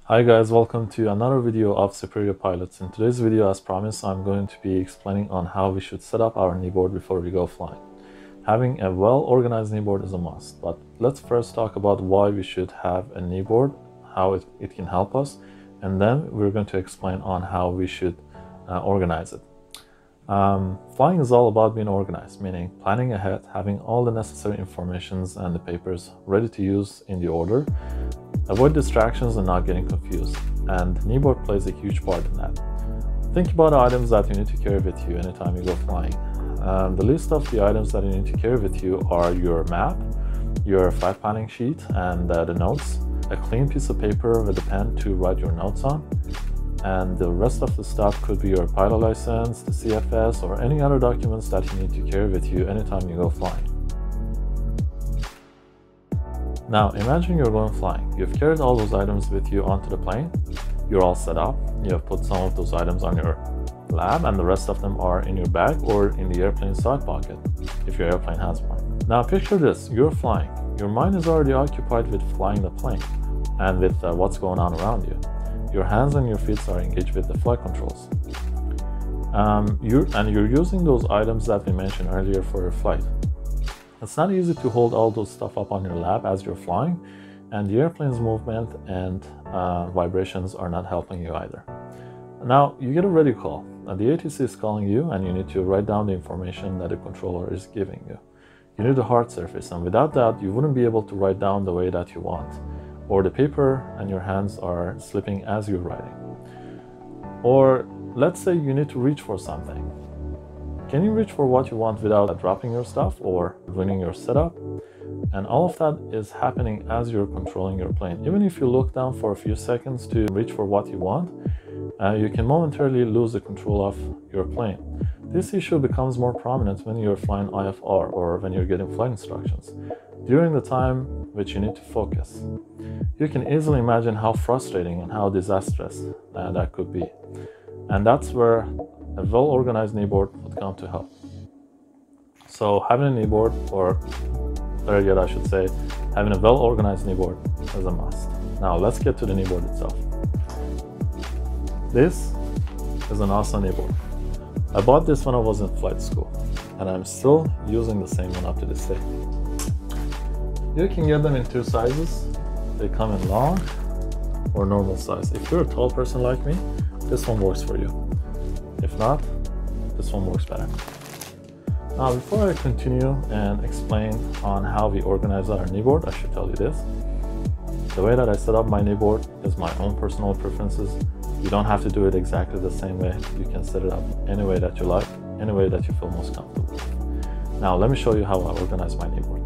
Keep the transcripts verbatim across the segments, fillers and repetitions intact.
Hi guys, welcome to another video of Superior Pilots. In today's video, as promised, I'm going to be explaining on how we should set up our kneeboard before we go flying. Having a well-organized kneeboard is a must, but let's first talk about why we should have a kneeboard, how it, it can help us, and then we're going to explain on how we should uh, organize it. Um, flying is all about being organized, meaning planning ahead, having all the necessary informations and the papers ready to use in the order. Avoid distractions and not getting confused, and kneeboard plays a huge part in that. Think about the items that you need to carry with you anytime you go flying. Um, the list of the items that you need to carry with you are your map, your flight planning sheet and uh, the notes, a clean piece of paper with a pen to write your notes on, and the rest of the stuff could be your pilot license, the C F S, or any other documents that you need to carry with you anytime you go flying. Now imagine you're going flying. You've carried all those items with you onto the plane. You're all set up. You have put some of those items on your lap and the rest of them are in your bag or in the airplane side pocket, if your airplane has one. Now picture this, you're flying. Your mind is already occupied with flying the plane and with uh, what's going on around you. Your hands and your feet are engaged with the flight controls. Um, you're, and you're using those items that we mentioned earlier for your flight. It's not easy to hold all those stuff up on your lap as you're flying, and the airplane's movement and uh, vibrations are not helping you either. Now you get a radio call, and the A T C is calling you, and you need to write down the information that the controller is giving you. You need a hard surface, and without that you wouldn't be able to write down the way that you want, or the paper and your hands are slipping as you're writing. Or let's say you need to reach for something. Can you reach for what you want without dropping your stuff or ruining your setup? And all of that is happening as you're controlling your plane. Even if you look down for a few seconds to reach for what you want, uh, you can momentarily lose the control of your plane. This issue becomes more prominent when you're flying I F R or when you're getting flight instructions, during the time which you need to focus. You can easily imagine how frustrating and how disastrous uh, that could be. And that's where a well-organized kneeboard would come to help. So having a kneeboard, or better yet I should say, having a well-organized kneeboard is a must. Now let's get to the kneeboard itself. This is an awesome kneeboard. I bought this when I was in flight school, and I'm still using the same one up to this day. You can get them in two sizes. They come in long or normal size. If you're a tall person like me, this one works for you. If not, this one works better. Now, before I continue and explain on how we organize our kneeboard, I should tell you this. The way that I set up my kneeboard is my own personal preferences. You don't have to do it exactly the same way. You can set it up any way that you like, any way that you feel most comfortable with. Now, let me show you how I organize my kneeboard.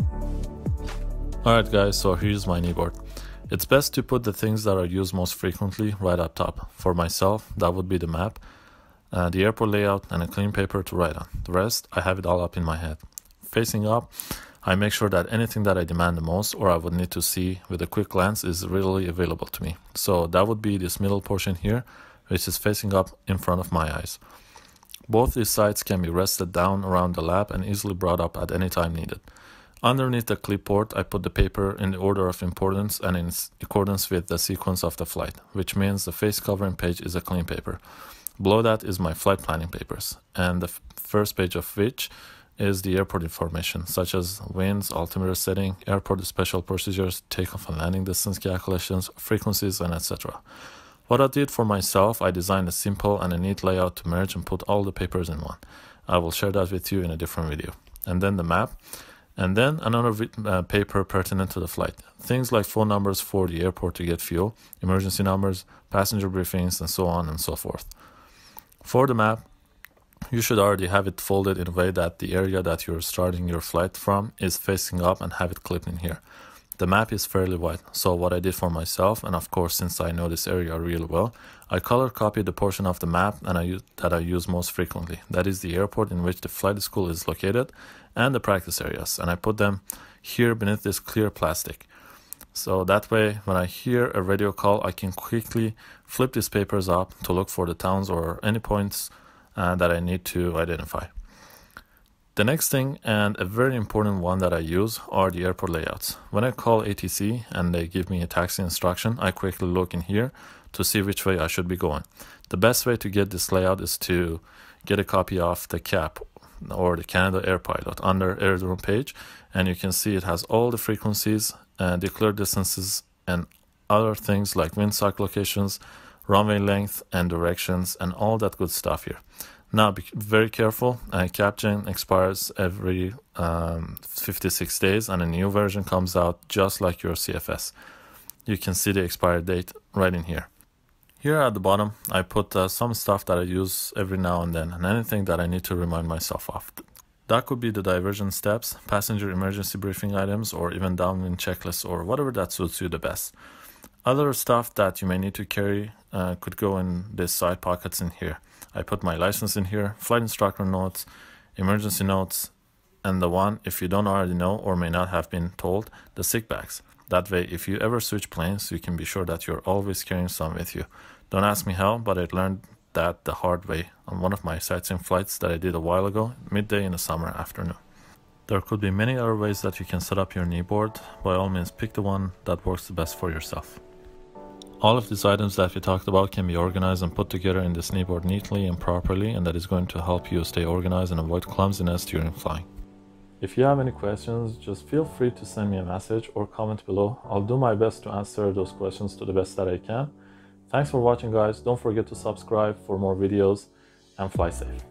Alright guys, so here's my kneeboard. It's best to put the things that are used most frequently right up top. For myself, that would be the map, Uh, the airport layout, and a clean paper to write on. The rest, I have it all up in my head. Facing up, I make sure that anything that I demand the most or I would need to see with a quick glance is readily available to me. So that would be this middle portion here, which is facing up in front of my eyes. Both these sides can be rested down around the lap and easily brought up at any time needed. Underneath the clipboard, I put the paper in the order of importance and in accordance with the sequence of the flight, which means the face covering page is a clean paper. Below that is my flight planning papers, and the first page of which is the airport information, such as winds, altimeter setting, airport special procedures, takeoff and landing distance calculations, frequencies, and et cetera. What I did for myself, I designed a simple and a neat layout to merge and put all the papers in one. I will share that with you in a different video. And then the map, and then another uh, paper pertinent to the flight. Things like phone numbers for the airport to get fuel, emergency numbers, passenger briefings, and so on and so forth. For the map, you should already have it folded in a way that the area that you're starting your flight from is facing up and have it clipped in here. The map is fairly wide, so what I did for myself, and of course since I know this area really well, I color copied the portion of the map and I use, that I use most frequently. That is the airport in which the flight school is located and the practice areas, and I put them here beneath this clear plastic. So that way, when I hear a radio call, I can quickly flip these papers up to look for the towns or any points uh, that I need to identify. The next thing, and a very important one that I use, are the airport layouts. When I call A T C and they give me a taxi instruction, I quickly look in here to see which way I should be going. The best way to get this layout is to get a copy of the C A P or the Canada Air Pilot under Airdrome page, and you can see it has all the frequencies, uh, declared distances, and other things like wind cycle locations, runway length and directions, and all that good stuff here. Now be very careful, uh, CapGen expires every um, fifty-six days and a new version comes out just like your C F S. You can see the expiry date right in here. Here at the bottom, I put uh, some stuff that I use every now and then and anything that I need to remind myself of. That could be the diversion steps, passenger emergency briefing items, or even downwind checklists, or whatever that suits you the best. Other stuff that you may need to carry uh, could go in these side pockets in here. I put my license in here, flight instructor notes, emergency notes, and the one, if you don't already know or may not have been told, the sick bags. That way, if you ever switch planes, you can be sure that you're always carrying some with you. Don't ask me how, but I learned that the hard way on one of my sightseeing flights that I did a while ago, midday in the summer afternoon. There could be many other ways that you can set up your knee board. By all means, pick the one that works the best for yourself. All of these items that we talked about can be organized and put together in this knee board neatly and properly, and that is going to help you stay organized and avoid clumsiness during flying. If you have any questions, just feel free to send me a message or comment below. I'll do my best to answer those questions to the best that I can. Thanks for watching, guys. Don't forget to subscribe for more videos and fly safe.